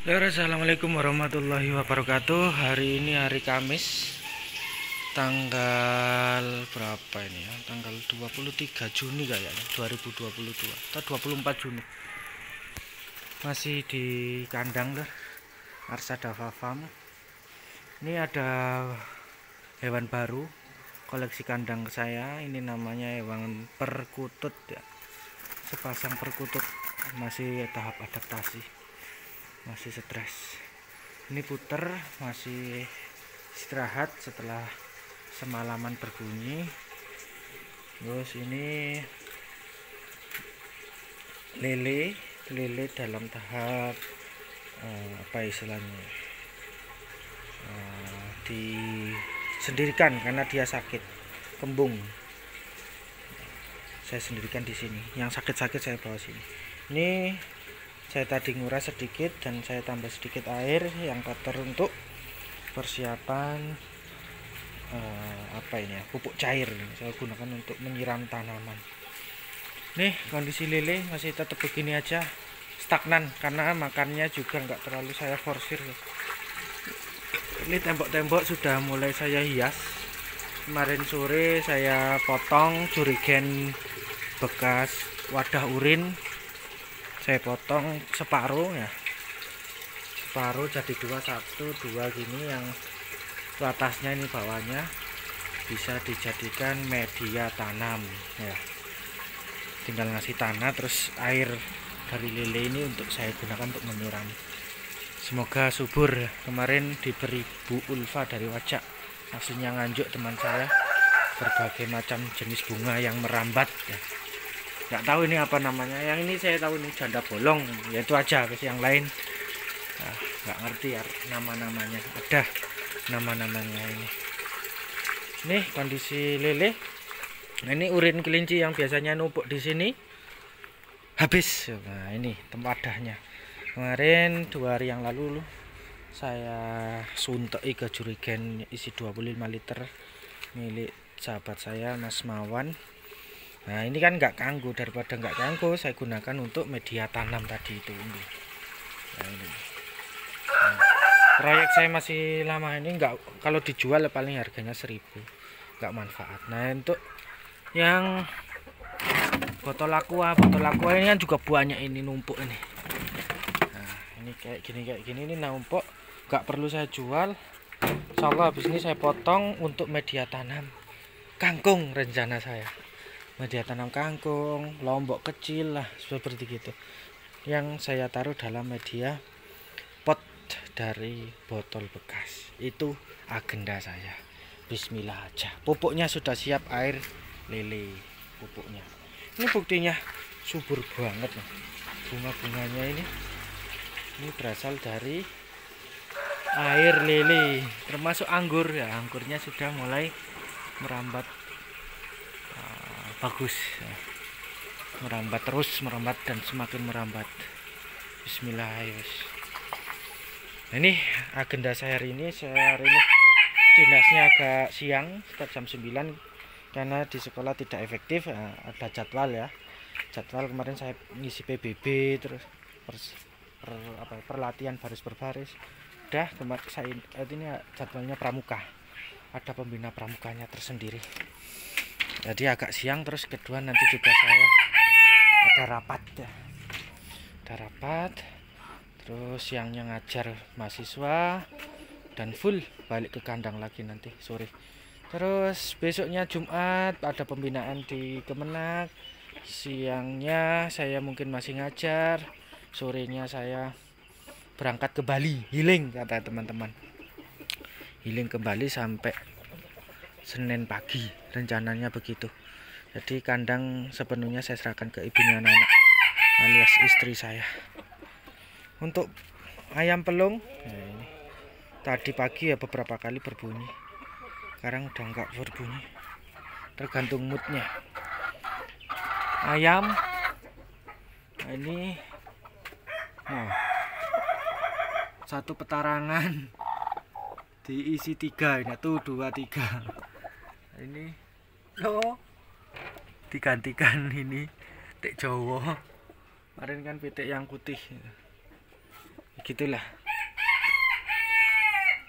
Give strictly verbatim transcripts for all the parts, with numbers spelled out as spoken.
Ya, assalamualaikum warahmatullahi wabarakatuh. Hari ini hari Kamis, tanggal berapa ini ya? Tanggal dua puluh tiga Juni kayaknya, dua ribu dua puluh dua atau dua puluh empat Juni. Masih di kandang lah, Arsadava Farm. Ini ada hewan baru koleksi kandang saya. Ini namanya hewan perkutut ya. Sepasang perkutut masih tahap adaptasi. Masih stres. Ini puter masih istirahat setelah semalaman berbunyi. Terus ini lele lele dalam tahap uh, apa istilahnya uh, disendirikan karena dia sakit kembung. Saya sendirikan di sini. Yang sakit-sakit saya bawa sini. Ini saya tadi nguras sedikit dan saya tambah sedikit air yang kotor untuk persiapan uh, apa ini ya, pupuk cair. Saya gunakan untuk menyiram tanaman. Nih kondisi lele masih tetap begini aja, stagnan karena makannya juga nggak terlalu saya forsir. Ini tembok-tembok sudah mulai saya hias. Kemarin sore saya potong jurigen bekas wadah urin. Saya potong separuh ya, separuh jadi dua, satu dua gini. Yang atasnya ini bawahnya bisa dijadikan media tanam ya. Tinggal ngasih tanah, terus air dari lele ini untuk saya gunakan untuk menyiram. Semoga subur. Kemarin diberi Bu Ulfa dari Wajak, aslinya Nganjuk teman saya, berbagai macam jenis bunga yang merambat ya. Nggak tahu ini apa namanya. Yang ini saya tahu ini janda bolong, yaitu aja. Yang lain nah, nggak ngerti ya nama-namanya. Ada nama-namanya ini. Nih kondisi lele. Nah, ini urin kelinci yang biasanya numpuk di sini habis. Nah ini tempat wadahnya. Kemarin dua hari yang lalu saya suntai ke jurigen isi dua puluh lima liter milik sahabat saya Mas Mawan. Nah ini kan nggak kanggu, daripada nggak kanggu saya gunakan untuk media tanam tadi itu. Nah, ini. Nah, proyek saya masih lama ini, nggak, kalau dijual paling harganya seribu, nggak manfaat. Nah untuk yang botol aqua, botol aqua ini kan juga banyak ini numpuk ini. Nah ini kayak gini kayak gini ini numpuk, nggak perlu saya jual. Insyaallah habis ini saya potong untuk media tanam kangkung rencana saya. Media tanam kangkung, lombok kecil lah, seperti gitu. Yang saya taruh dalam media pot dari botol bekas. Itu agenda saya. Bismillah aja. Pupuknya sudah siap, air lele pupuknya. Ini buktinya subur banget nih. Bunga-bunganya ini. Ini berasal dari air lele, termasuk anggur ya. Anggurnya sudah mulai merambat. Bagus ya. Merambat terus, merambat dan semakin merambat. Bismillahirrahmanirrahim. Nah, ini agenda saya hari ini. Saya hari ini dinasnya agak siang, sekitar jam sembilan, karena di sekolah tidak efektif. Nah, ada jadwal ya. Jadwal kemarin saya ngisi P B B, terus per, per, apa, perlatihan baris berbaris. Udah kemarin saya ini jadwalnya pramuka. Ada pembina pramukanya tersendiri. Jadi agak siang. Terus kedua nanti juga saya ada rapat ya. Ada rapat. Terus siangnya ngajar mahasiswa dan full balik ke kandang lagi nanti sore. Terus besoknya Jumat ada pembinaan di Kemenak. Siangnya saya mungkin masih ngajar. Sorenya saya berangkat ke Bali, healing kata teman-teman. Healing ke Bali sampai Senin pagi, rencananya begitu. Jadi kandang sepenuhnya saya serahkan ke ibunya anak-anak alias istri saya. Untuk ayam pelung, nah ini tadi pagi ya beberapa kali berbunyi. Sekarang udah enggak berbunyi, tergantung moodnya. Ayam, nah ini, nah satu petarangan diisi tiga, ini tuh dua tiga. Ini lo digantikan ini tek Jawa. Kemarin kan pitik yang putih. Begitulah.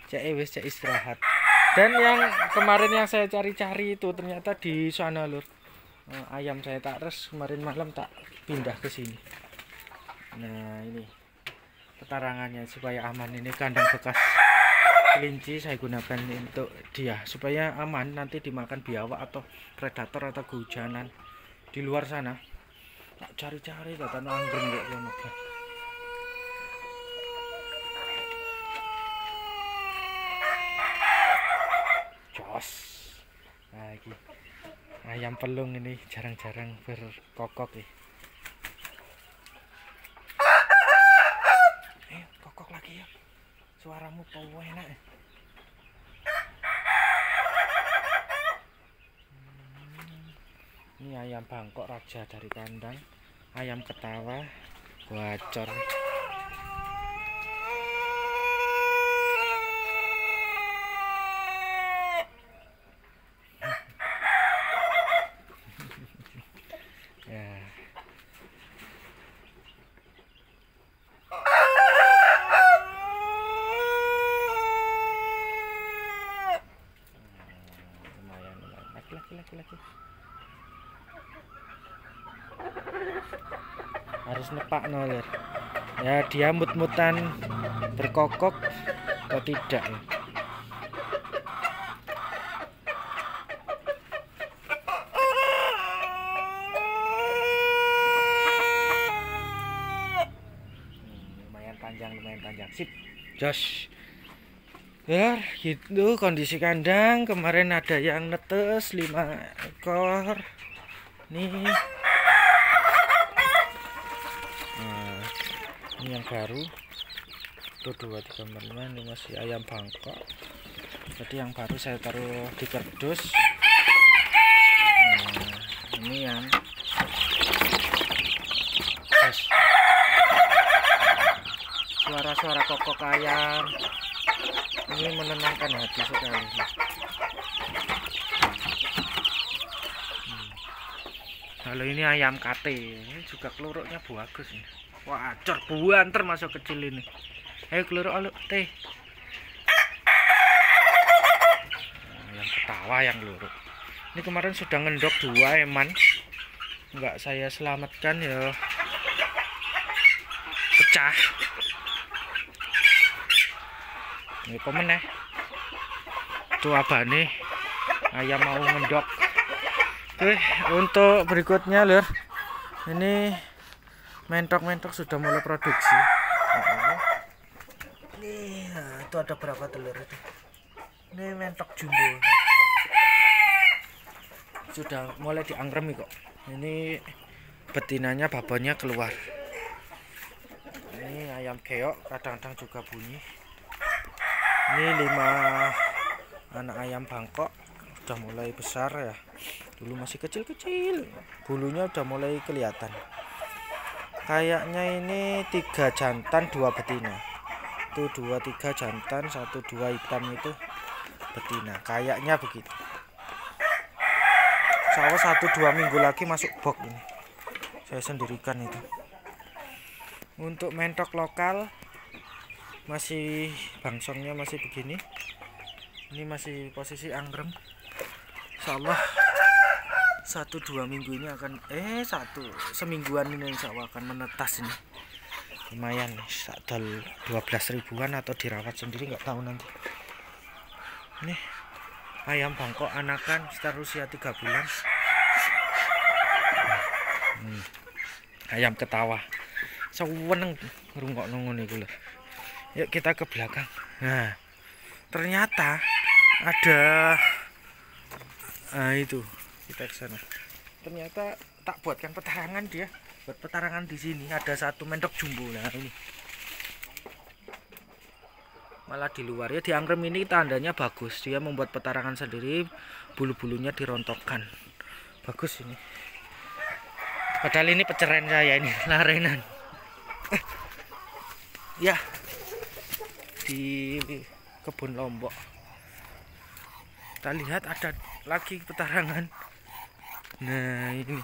cek wis cek istirahat. Dan yang kemarin yang saya cari-cari itu ternyata di sana lur. Ayam saya tak res kemarin malam tak pindah ke sini. Nah ini petarangannya supaya aman. Ini kandang bekas kelinci saya gunakan untuk dia supaya aman nanti dimakan biawak atau predator atau kehujanan di luar sana. Tak cari-cari kata anggrek kok ya moga. Jos. Nah iki ayam pelung ini jarang-jarang berkokok ya. Eh kokok lagi ya. Suaramu kau enak ya. Ini ayam Bangkok raja dari kandang, ayam ketawa, bocor. Ya. Lumayan, lumayan. Laki, laki, laki, laki. Harus nepak noler ya, dia mut-mutan berkokok atau tidak ya. hmm, lumayan panjang lumayan panjang sip jos ya gitu kondisi kandang. Kemarin ada yang netes lima ekor nih. Nah, ini yang baru tuh dua tiga empat lima, ini masih ayam Bangkok. Jadi yang baru saya taruh di kardus. Nah, ini yang yes. Suara-suara kokok ayam ini menenangkan hati sekali. Kalau ini ayam kate, ini juga keluruknya bagus nih. Wah, acor buan termasuk kecil ini. Ayo keluruk aluk teh. Nah, yang ketawa yang keluruk. Ini kemarin sudah ngendok dua eman. Enggak saya selamatkan ya. Pecah. Ini komen ya. Tuh abane ayam mau ngendok. Oke, untuk berikutnya lur, ini mentok-mentok sudah mulai produksi. Ini, nah, itu ada berapa telur itu? Ini mentok jumbo, sudah mulai diangkremi kok. Ini betinanya babonnya keluar. Ini ayam keok, kadang-kadang juga bunyi. Ini lima anak ayam Bangkok, udah mulai besar ya. Dulu masih kecil-kecil, bulunya udah mulai kelihatan. Kayaknya ini tiga jantan dua betina. Itu dua tiga jantan, satu dua hitam itu betina. Kayaknya begitu. Saya satu dua minggu lagi masuk box ini. Saya sendirikan itu. Untuk mentok lokal masih bangsongnya masih begini. Ini masih posisi anggrem. Insyaallah satu dua minggu ini akan eh satu semingguan ini insya Allah akan menetas ini. Lumayan nih, sadal dua belas ribuan atau dirawat sendiri nggak tahu nanti. Nih ayam Bangkok anakan sekitar usia tiga bulan. Hmm. Ayam ketawa seweneng ngrungokno ngono iku lho. Yuk kita ke belakang. Nah ternyata ada nah itu kita ke sana. Ternyata tak buatkan petarangan dia. Buat petarangan di sini ada satu mentok jumbo. Nah ini. Malah di luar ya, di angkrem ini tandanya bagus. Dia membuat petarangan sendiri, bulu-bulunya dirontokkan. Bagus ini. Padahal ini peceren saya ini, larenan. Ya. Di kebun Lombok. Kita lihat ada lagi petarangan. Nah ini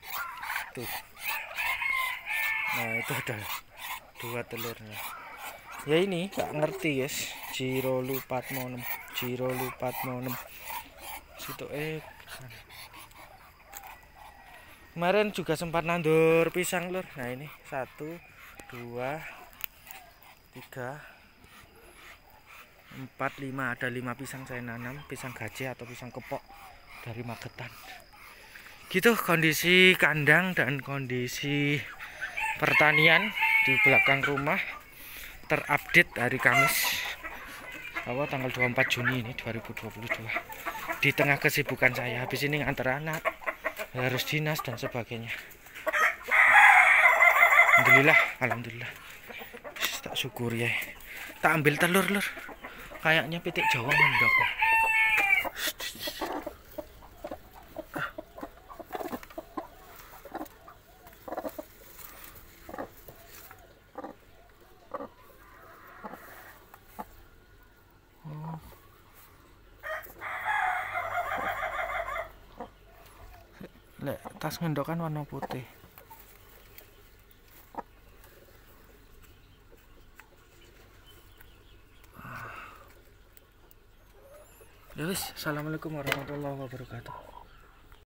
tuh, nah itu ada dua telurnya. Ya ini gak ngerti guys. Jirolu Patmonem, Jirolu Patmonem. Situ eh kemarin juga sempat nandur pisang lur. Nah ini satu, dua, tiga, empat, lima. Ada lima pisang saya nanam, pisang gajah atau pisang kepok dari Magetan. Gitu kondisi kandang dan kondisi pertanian di belakang rumah. Terupdate hari Kamis awal tanggal dua puluh empat Juni ini dua ribu dua puluh dua. Di tengah kesibukan saya, habis ini nganter anak, harus dinas dan sebagainya. Alhamdulillah, alhamdulillah. Tak syukur ya. Tak ambil telur lur. Kayaknya pitik Jawa mendok. Lek tas ngendok kan warna putih. Ya wis, assalamualaikum warahmatullahi wabarakatuh.